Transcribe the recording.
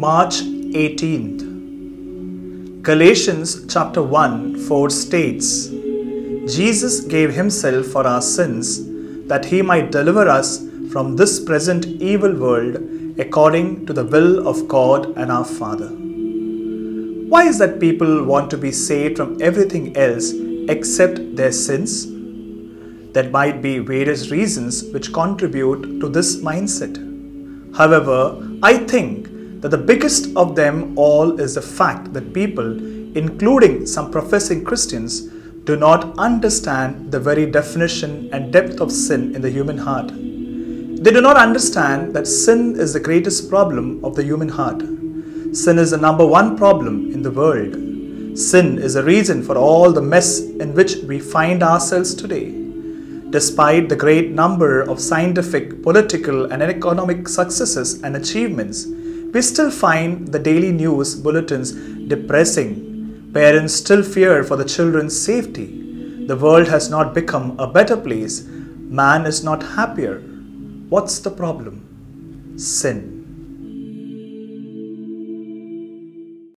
March 18th. Galatians chapter 1:4 states, Jesus gave himself for our sins that he might deliver us from this present evil world according to the will of God and our Father. Why is that people want to be saved from everything else except their sins? There might be various reasons which contribute to this mindset. However, I think that the biggest of them all is the fact that people, including some professing Christians, do not understand the very definition and depth of sin in the human heart. They do not understand that sin is the greatest problem of the human heart. Sin is the number one problem in the world. Sin is the reason for all the mess in which we find ourselves today. Despite the great number of scientific, political, and economic successes and achievements, we still find the daily news bulletins depressing. Parents still fear for the children's safety. The world has not become a better place. Man is not happier. What's the problem? Sin.